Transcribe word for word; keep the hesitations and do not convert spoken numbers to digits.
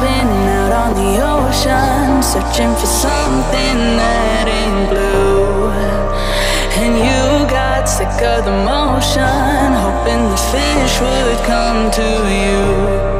been out on the ocean, searching for something that ain't blue. And you got sick of the motion, hoping the fish would come to you.